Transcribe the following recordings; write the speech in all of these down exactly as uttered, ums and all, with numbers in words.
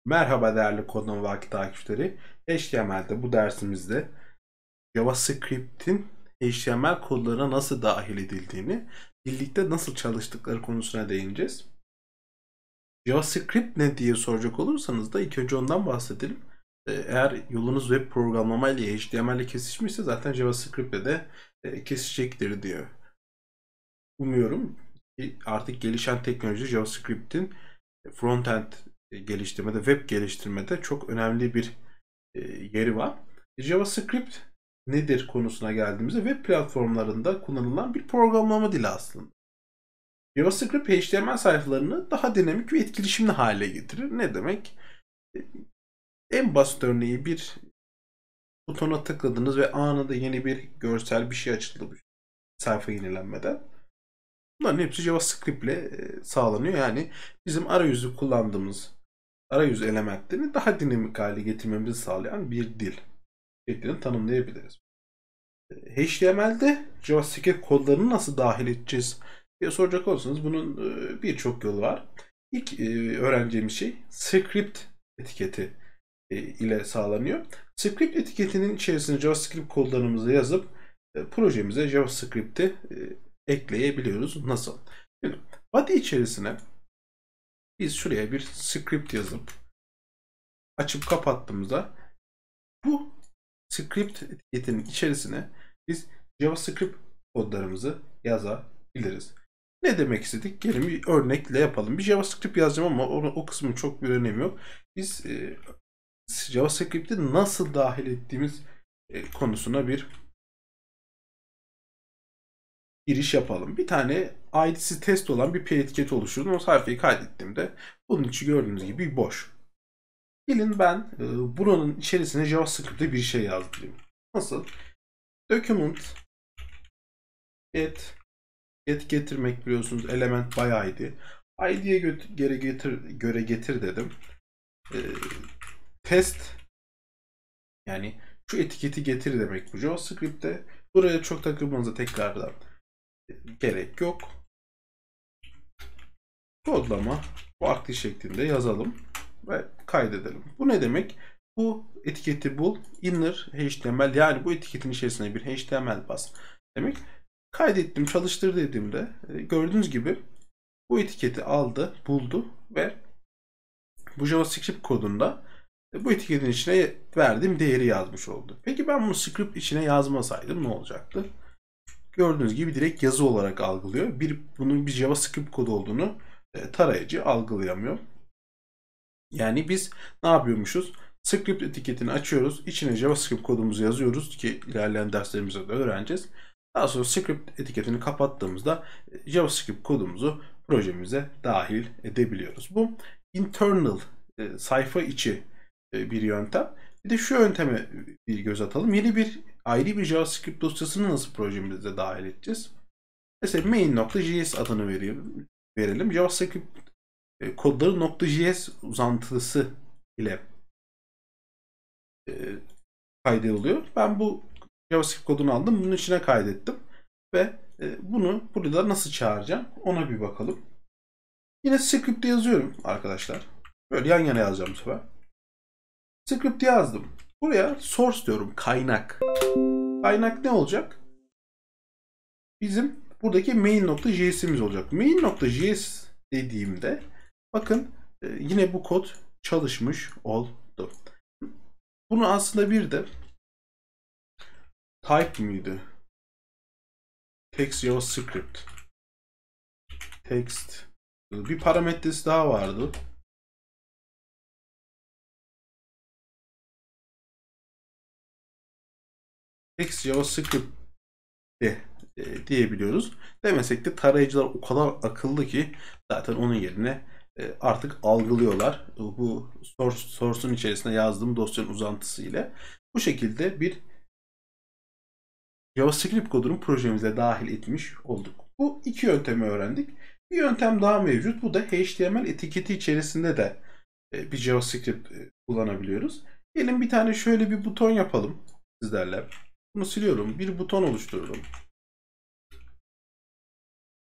Merhaba değerli Kodlama Vakit takipçileri. H T M L'de bu dersimizde JavaScript'in H T M L kodlarına nasıl dahil edildiğini, birlikte nasıl çalıştıkları konusuna değineceğiz. JavaScript ne diye soracak olursanız da ilk önce ondan bahsedelim. Eğer yolunuz web programlama ile H T M L ile kesişmişse zaten JavaScript'le de kesişecektir diyor. Umuyorum ki artık gelişen teknoloji JavaScript'in frontend geliştirmede, web geliştirmede çok önemli bir yeri var. JavaScript nedir konusuna geldiğimizde web platformlarında kullanılan bir programlama dili aslında. JavaScript H T M L sayfalarını daha dinamik ve etkileşimli hale getirir. Ne demek? En basit örneği bir butona tıkladınız ve anında yeni bir görsel bir şey açıldı sayfa yenilenmeden. Bunların hepsi JavaScript ile sağlanıyor. Yani bizim arayüzü kullandığımız arayüz elementlerini daha dinamik hale getirmemizi sağlayan bir dil şeklini tanımlayabiliriz. H T M L'de JavaScript kodlarını nasıl dahil edeceğiz diye soracak olursanız bunun birçok yolu var. İlk öğreneceğimiz şey script etiketi ile sağlanıyor. Script etiketinin içerisine JavaScript kodlarımızı yazıp projemize JavaScript'i ekleyebiliyoruz. Nasıl? Şimdi body içerisine biz şuraya bir script yazıp açıp kapattığımızda bu script etiketinin içerisine biz JavaScript kodlarımızı yazabiliriz. Ne demek istedik? Gelin bir örnekle yapalım. Bir JavaScript yazacağım ama o, o kısmın çok bir önemi yok. Biz e, JavaScript'i nasıl dahil ettiğimiz e, konusuna bir giriş yapalım. Bir tane I D'si test olan bir P etiketi oluşturdum. O sayfayı kaydettiğimde bunun içi gördüğünüz gibi boş. Gelin ben e, buranın içerisine JavaScript'te bir şey yazdım. Nasıl? Document get get getirmek biliyorsunuz element bayağıydı. I D'ye göre getir göre getir dedim. E, test yani şu etiketi getir demek bu JavaScript'te. Buraya çok takılmanıza tekrardan gerek yok. Kodlama farklı şeklinde yazalım ve kaydedelim. Bu ne demek? Bu etiketi bul, inner H T M L, yani bu etiketin içerisine bir H T M L bas demek. Kaydettim, çalıştır dediğimde gördüğünüz gibi bu etiketi aldı, buldu ve bu JavaScript kodunda bu etiketin içine verdiğim değeri yazmış oldu. Peki ben bunu script içine yazmasaydım ne olacaktı? Gördüğünüz gibi direkt yazı olarak algılıyor. Bir, bunun bir JavaScript kodu olduğunu e, tarayıcı algılayamıyor. Yani biz ne yapıyormuşuz? Script etiketini açıyoruz. İçine JavaScript kodumuzu yazıyoruz ki ilerleyen derslerimizde de öğreneceğiz. Daha sonra script etiketini kapattığımızda JavaScript kodumuzu projemize dahil edebiliyoruz. Bu internal e, sayfa içi e, bir yöntem. Bir de şu yönteme bir göz atalım. Yeni bir ayrı bir JavaScript dosyasını nasıl projemize dahil edeceğiz? Mesela main.js adını verelim. verelim. JavaScript e, kodları .js uzantısı ile e, kaydediliyor. Ben bu JavaScript kodunu aldım. Bunun içine kaydettim. Ve e, bunu burada nasıl çağıracağım? Ona bir bakalım. Yine script'te yazıyorum arkadaşlar. Böyle yan yana yazacağım bu sefer. Script yazdım. Buraya source diyorum. Kaynak. Kaynak ne olacak? Bizim buradaki main.js'imiz olacak. Main.js dediğimde bakın yine bu kod çalışmış oldu. Bunu aslında bir de type miydi? Text JavaScript. Text. Bir parametresi daha vardı. Text JavaScript de e, diyebiliyoruz. Demesek de tarayıcılar o kadar akıllı ki zaten onun yerine e, artık algılıyorlar. Bu source, source'un içerisine yazdığım dosyanın uzantısı ile bu şekilde bir JavaScript kodunu projemize dahil etmiş olduk. Bu iki yöntemi öğrendik. Bir yöntem daha mevcut. Bu da H T M L etiketi içerisinde de e, bir JavaScript e, kullanabiliyoruz. Gelin bir tane şöyle bir buton yapalım sizlerle. Bunu siliyorum. Bir buton oluştururum.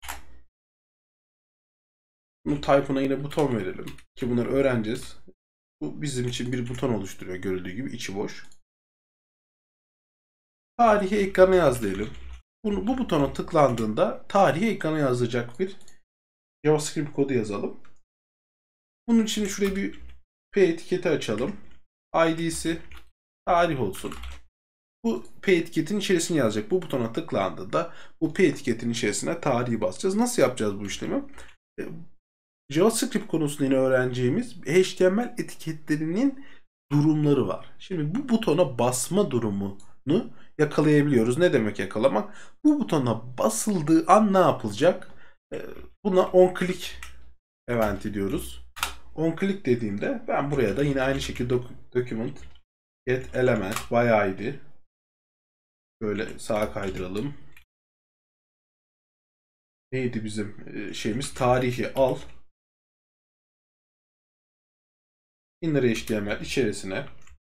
Bunun type'ına yine buton verelim. Ki bunları öğreneceğiz. Bu bizim için bir buton oluşturuyor. Görüldüğü gibi içi boş. Tarihi ekrana yaz diyelim. Bunu, bu butona tıklandığında tarihi ekrana yazacak bir JavaScript kodu yazalım. Bunun için şuraya bir P etiketi açalım. I D'si tarih olsun. Bu P etiketin içerisine yazacak. Bu butona tıklandığında bu P etiketin içerisine tarihi basacağız. Nasıl yapacağız bu işlemi? JavaScript konusunda yine öğreneceğimiz H T M L etiketlerinin durumları var. Şimdi bu butona basma durumunu yakalayabiliyoruz. Ne demek yakalamak? Bu butona basıldığı an ne yapılacak? Buna onClick event diyoruz. OnClick dediğimde ben buraya da yine aynı şekilde document get element by I D böyle sağa kaydıralım. Neydi bizim şeyimiz? Tarihi al. Inner H T M L içerisine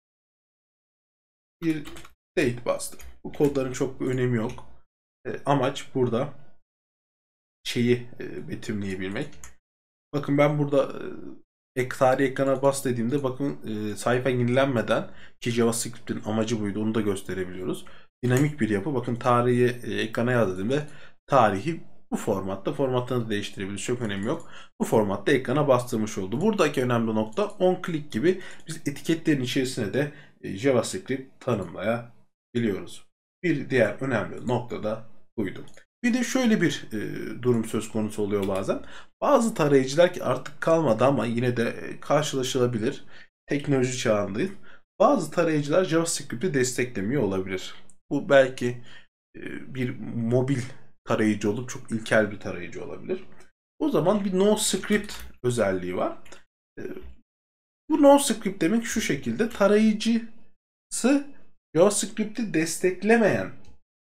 bir date bastım. Bu kodların çok bir önemi yok. Amaç burada şeyi betimleyebilmek. Bakın ben burada ek tarih ekrana bas dediğimde bakın e, sayfa yenilenmeden, ki JavaScript'in amacı buydu, onu da gösterebiliyoruz. Dinamik bir yapı. Bakın tarihi e, ekrana yaz dediğimde tarihi bu formatta, formatını da değiştirebiliriz. Çok önemi yok. Bu formatta ekrana bastırmış oldu. Buradaki önemli nokta onClick gibi biz etiketlerin içerisine de e, JavaScript tanımlayabiliyoruz. Bir diğer önemli nokta da buydu. Bir de şöyle bir e, durum söz konusu oluyor bazen. Bazı tarayıcılar ki artık kalmadı ama yine de karşılaşılabilir. Teknoloji çağındayız. Bazı tarayıcılar JavaScript'i desteklemiyor olabilir. Bu belki e, bir mobil tarayıcı olup çok ilkel bir tarayıcı olabilir. O zaman bir NoScript özelliği var. E, bu NoScript demek şu şekilde: tarayıcısı JavaScript'i desteklemeyen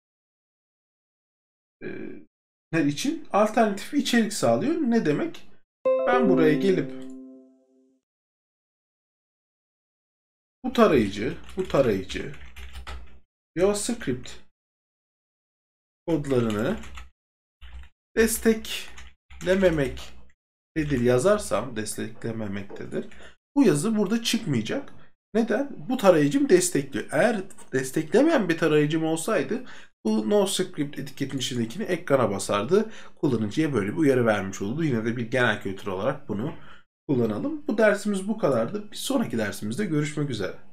ne için alternatif içerik sağlıyor. Ne demek? Ben buraya gelip bu tarayıcı, bu tarayıcı JavaScript kodlarını desteklememektedir yazarsam, desteklememektedir. Bu yazı burada çıkmayacak. Neden? Bu tarayıcım destekliyor. Eğer desteklemeyen bir tarayıcım olsaydı bu NoScript etiketin içindekini ekrana basardı. Kullanıcıya böyle bir uyarı vermiş oldu. Yine de bir genel kültür olarak bunu kullanalım. Bu dersimiz bu kadardı. Bir sonraki dersimizde görüşmek üzere.